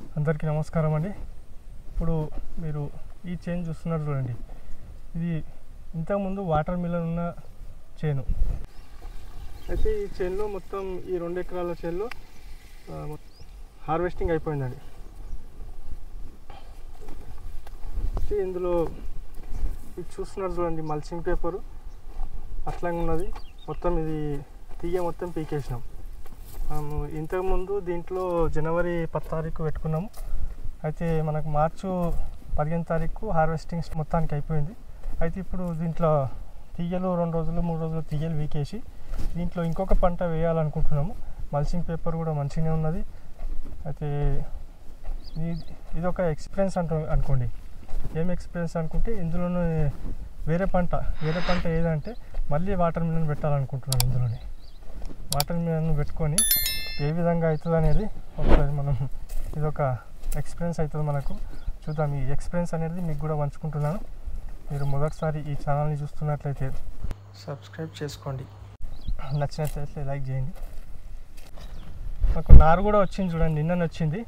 అందరికీ నమస్కారం అండి. ఇప్పుడు మీరు ఈ చైన్ చూస్తున్నారు చూడండి, ఇది ఇంతకుముందు వాటర్ మిలన్ ఉన్న చైను. అయితే ఈ చైన్లో మొత్తం ఈ 2 ఎకరాల చైన్లో హార్వెస్టింగ్ అయిపోయిందండి. ఇందులో ఇది చూస్తున్నారు చూడండి, మల్చింగ్ పేపరు అట్లాగే ఉన్నది. మొత్తం ఇది తీగ మొత్తం పీకేసినాం. మనము ఇంతకుముందు దీంట్లో జనవరి 10 తారీఖు పెట్టుకున్నాము. అయితే మనకు మార్చి 15 తారీఖు హార్వెస్టింగ్ మొత్తానికి అయిపోయింది. అయితే ఇప్పుడు దీంట్లో తీగలు 2 రోజులు 3 రోజులు తీగలు వీకేసి దీంట్లో ఇంకొక పంట వేయాలనుకుంటున్నాము. మల్చింగ్ పేపర్ కూడా మంచిగానే ఉన్నది. అయితే ఇది ఒక ఎక్స్పీరియన్స్ అనుకోండి. ఏం ఎక్స్పీరియన్స్ అనుకుంటే ఇందులోనే వేరే పంట ఏదంటే మళ్ళీ వాటర్ మిలన్ పెట్టాలనుకుంటున్నాను. ఇందులోనే వాటర్ మిలన్ పెట్టుకొని ఏ విధంగా అవుతుంది అనేది ఒకసారి మనం ఇదొక ఎక్స్పీరియన్స్ అవుతుంది మనకు. చూద్దాం. ఈ ఎక్స్పీరియన్స్ అనేది మీకు కూడా పంచుకుంటున్నాను. మీరు మొదటిసారి ఈ ఛానల్ని చూస్తున్నట్లయితే సబ్స్క్రైబ్ చేసుకోండి, నచ్చినట్లయితే లైక్ చేయండి. నాకు నారు కూడా వచ్చింది చూడండి, నిన్ననే వచ్చింది.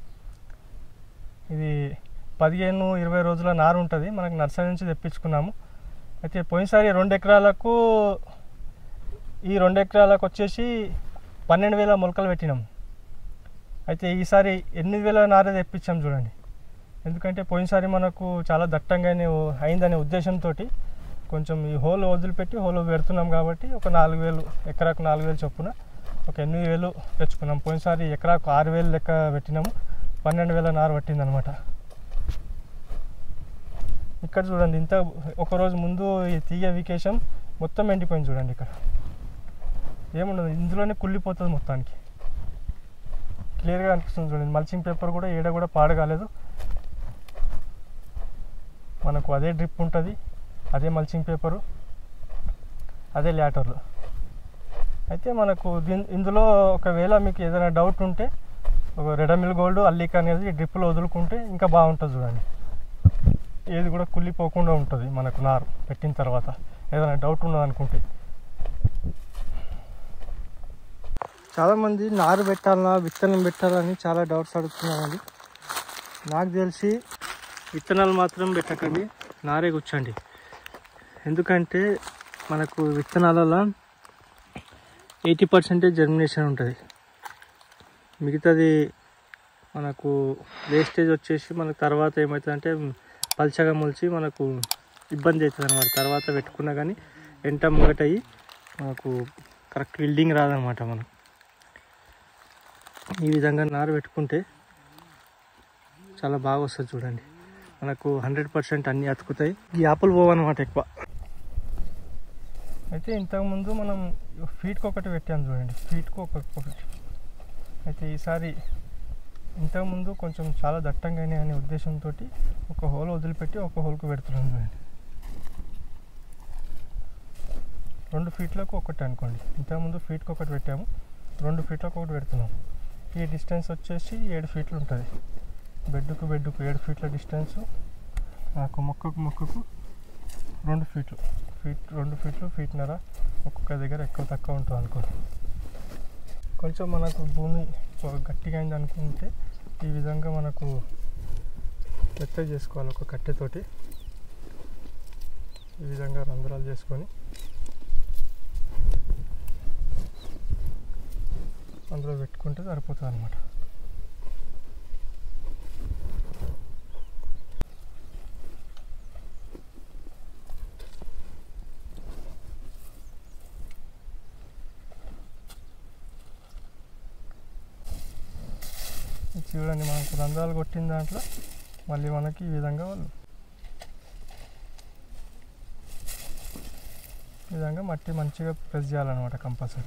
ఇది 15-20 రోజుల నారు ఉంటుంది. మనకు నర్సరీ నుంచి తెప్పించుకున్నాము. అయితే పోయినసారి 2 ఎకరాలకు ఈ 2 ఎకరాలకు వచ్చేసి 12,000 మొలకలు పెట్టినాం. అయితే ఈసారి 8,000 నారే తెప్పించాం చూడండి. ఎందుకంటే పోయినసారి మనకు చాలా దట్టంగానే అయిందనే ఉద్దేశంతో కొంచెం ఈ హోల్ వదిలిపెట్టి హోల్ పెడుతున్నాం. కాబట్టి ఒక 4,000 ఎకరాకు 4,000 చొప్పున ఒక 8,000 తెచ్చుకున్నాం. పోయినసారి ఎకరాకు 6,000 లెక్క పెట్టినాము. 12,000 నారు పట్టిందనమాట. ఇక్కడ చూడండి, ఇంత ఒకరోజు ముందు ఈ తీగ వికేశం మొత్తం ఎండిపోయింది చూడండి. ఇక్కడ ఏముండదు, ఇందులోనే కుళ్ళిపోతుంది మొత్తానికి. క్లియర్గా అనిపిస్తుంది చూడండి. మల్చింగ్ పేపర్ కూడా ఏడ కూడా పాడగాలేదు. మనకు అదే డ్రిప్ ఉంటుంది, అదే మల్చింగ్ పేపరు, అదే ల్యాటర్లు. అయితే మనకు ఇందులో ఒకవేళ మీకు ఏదైనా డౌట్ ఉంటే ఒక రెడమిల్ గోల్డ్ అల్లిక అనేది డ్రిప్లో వదులుకుంటే ఇంకా బాగుంటుంది చూడండి. ఏది కూడా కుళ్ళిపోకుండా ఉంటుంది మనకు నారు పెట్టిన తర్వాత. ఏదైనా డౌట్ ఉన్నదనుకుంటే చాలామంది నారు పెట్టాలన్నా విత్తనం పెట్టాలని చాలా డౌట్స్ అడుగుతున్నారండి. నాకు తెలిసి విత్తనాలు మాత్రం పెట్టకండి, నారే కూర్చోండి. ఎందుకంటే మనకు విత్తనాలలో 80% జర్మినేషన్ ఉంటుంది. మిగతాది మనకు వేస్టేజ్ వచ్చేసి మనకు తర్వాత ఏమవుతుందంటే పల్చగా మొలిచి మనకు ఇబ్బంది అవుతుంది అన్నమాట. తర్వాత పెట్టుకున్నా కానీ ఎంట ముంగటయ్యి మనకు కరెక్ట్ బిల్డింగ్ రాదనమాట. మనం ఈ విధంగా నారు పెట్టుకుంటే చాలా బాగా వస్తుంది చూడండి. మనకు 100% అన్నీ అతుకుతాయి, ఈ ఆపులు పోవన్నమాట ఎక్కువ. అయితే ఇంతకుముందు మనం ఫీట్కి ఒకటి పెట్టాము చూడండి, ఫీట్కి ఒకటి. అయితే ఈసారి ఇంతకుముందు కొంచెం చాలా దట్టంగానే అనే ఉద్దేశంతో ఒక హోల్ వదిలిపెట్టి ఒక హోల్కి పెడుతున్నాం చూడండి. 2 ఫీట్లకు ఒకటి అనుకోండి. ఇంతకుముందు ఫీట్కి ఒకటి పెట్టాము, 2 ఫీట్లకు ఒకటి పెడుతున్నాం. ఈ డిస్టెన్స్ వచ్చేసి 7 ఫీట్లు ఉంటుంది. బెడ్కు 7 ఫీట్ల డిస్టెన్సు. నాకు మొక్కకు 2 ఫీట్లు, 2 ఫీట్లు ఫీట్నర ఒక్కొక్క దగ్గర ఎక్కువ తక్కువ ఉంటుంది అనుకోండి. కొంచెం మనకు భూమి గట్టిగా అయింది అనుకుంటే ఈ విధంగా మనకు మెత్తగా చేసుకోవాలి. ఒక కట్టెతోటి ఈ విధంగా రంధ్రాలు చేసుకొని అందులో పెట్టుకుంటే సరిపోతుంది అన్నమాట. చూడండి, మనకు రంధ్రాలు కొట్టిన దాంట్లో మళ్ళీ మనకి ఈ విధంగా మట్టి మంచిగా ప్రెస్ చేయాలన్నమాట కంపల్సరీ.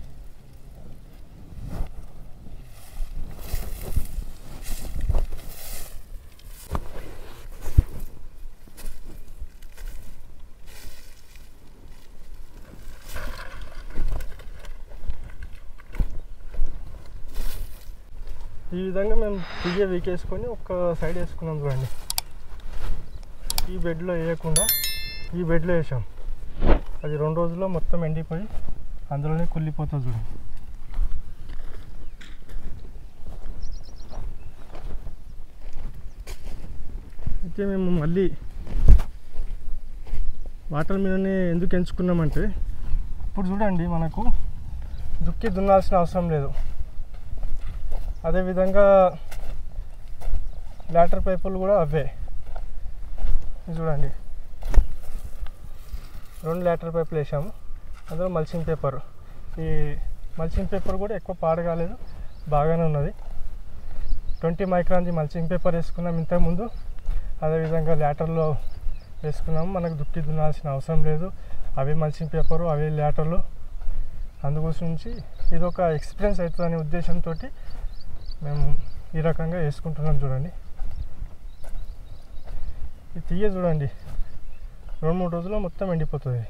ఈ విధంగా మేము తీగ వీకేసుకొని ఒక సైడ్ వేసుకున్నాం చూడండి. ఈ బెడ్లో వేయకుండా ఈ బెడ్లో వేసాం. అది 2 రోజుల్లో మొత్తం ఎండిపోయి అందులోనే కుళ్ళిపోతుంది చూడండి. అయితే మేము మళ్ళీ వాటర్ మిలనే ఎందుకు ఎంచుకున్నామంటే ఇప్పుడు చూడండి మనకు దుక్కి దున్నాల్సిన అవసరం లేదు. అదేవిధంగా లాటర్ పైపులు కూడా అవే. చూడండి 2 లాటర్ పైపులు వేసాము, అందులో మల్చింగ్ పేపర్. ఈ మల్చింగ్ పేపర్ కూడా ఎక్కువ పాడగాలేదు, బాగానే ఉన్నది. 20 మైక్రాన్ది మల్చింగ్ పేపర్ వేసుకున్నాం ఇంతకుముందు. అదేవిధంగా లాటర్లో వేసుకున్నాము. మనకు దుక్కి దున్నాల్సిన అవసరం లేదు. అవే మల్చింగ్ పేపరు, అవే లాటర్లు. అందుకోసం నుంచి ఇది ఒక ఎక్స్పీరియన్స్ అవుతుందనే ఉద్దేశంతో మేము ఈ రకంగా వేసుకుంటున్నాం. చూడండి ఈ తీయ చూడండి 2-3 రోజుల్లో మొత్తం ఎండిపోతుంది.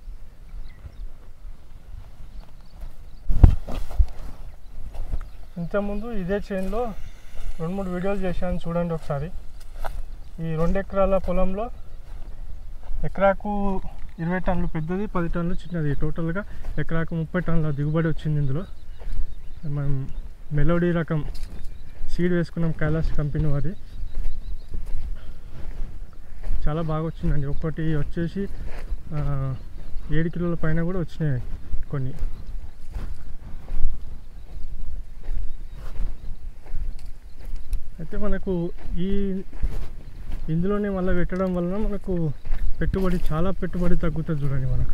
ఇంతకుముందు ఇదే చైన్లో 2-3 వీడియోలు చేశాను, చూడండి ఒకసారి. ఈ 2 ఎకరాల పొలంలో ఎకరాకు 20 టన్నులు పెద్దది, 10 టన్నులు చిన్నది. టోటల్గా ఎకరాకు 30 టన్నుల దిగుబడి వచ్చింది. ఇందులో మనం మెలోడీ రకం సీడ్ వేసుకున్నాం, కైలాస్ కంపెనీ వారి. చాలా బాగా వచ్చిందండి. ఒకటి వచ్చేసి 7 కిలోల పైన కూడా వచ్చినాయి కొన్ని. అయితే మనకు ఇందులోనే మళ్ళీ పెట్టడం వలన మనకు చాలా పెట్టుబడి తగ్గుతుంది. చూడండి మనకు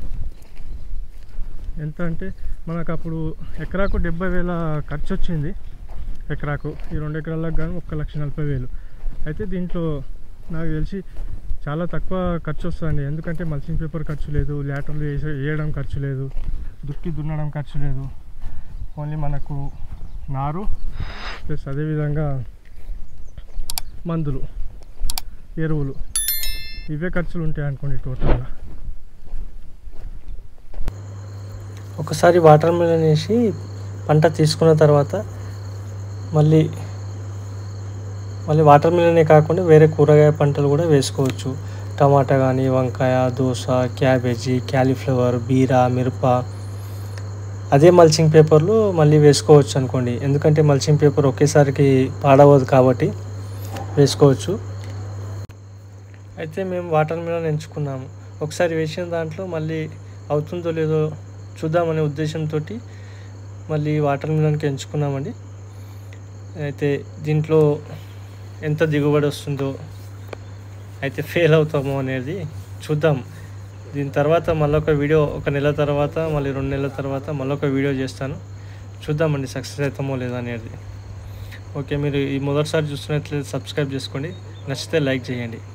ఎంత అంటే మనకు అప్పుడు ఎకరాకు 70,000 ఖర్చు వచ్చింది. ఎకరాకు ఈ 2 ఎకరాలకు కానీ 1,40,000. అయితే దీంట్లో నాకు తెలిసి చాలా తక్కువ ఖర్చు వస్తుందండి. ఎందుకంటే మల్చింగ్ పేపర్ ఖర్చు లేదు, లాటర్లు వేయడం ఖర్చు లేదు, దుక్కి దున్నడం ఖర్చు లేదు. ఓన్లీ మనకు నారు ప్లస్ అదేవిధంగా మందులు, ఎరువులు, ఇవే ఖర్చులు ఉంటాయి అనుకోండి టోటల్గా. ఒకసారి వాటర్ మిలన్ వేసి పంట తీసుకున్న తర్వాత మళ్ళీ వాటర్ మిలనే కాకుండా వేరే కూరగాయ పంటలు కూడా వేసుకోవచ్చు. టమాటా కానీ, వంకాయ, దోస, క్యాబేజీ, క్యాలీఫ్లవర్, బీర, మిరప అదే మల్చింగ్ పేపర్లు మళ్ళీ వేసుకోవచ్చు అనుకోండి. ఎందుకంటే మల్చింగ్ పేపర్ ఒకేసారికి పాడవదు కాబట్టి వేసుకోవచ్చు. అయితే మేము వాటర్ మిలన్ ఎంచుకున్నాము. ఒకసారి వేసిన దాంట్లో మళ్ళీ అవుతుందో లేదో చూద్దామనే ఉద్దేశంతో మళ్ళీ వాటర్ మిలన్కి ఎంచుకున్నామండి. అయితే దీంట్లో ఎంత దిగుబడి వస్తుందో, అయితే ఫెయిల్ అవుతామో అనేది చూద్దాం. దీని తర్వాత మళ్ళొక వీడియో, 1 నెల తర్వాత, మళ్ళీ 2 నెలల తర్వాత మళ్ళొక వీడియో చేస్తాను. చూద్దామండి సక్సెస్ అవుతామో లేదా అనేది. ఓకే, మీరు ఈ మొదటిసారి చూస్తున్నట్లయితే సబ్స్క్రైబ్ చేసుకోండి, నచ్చితే లైక్ చేయండి.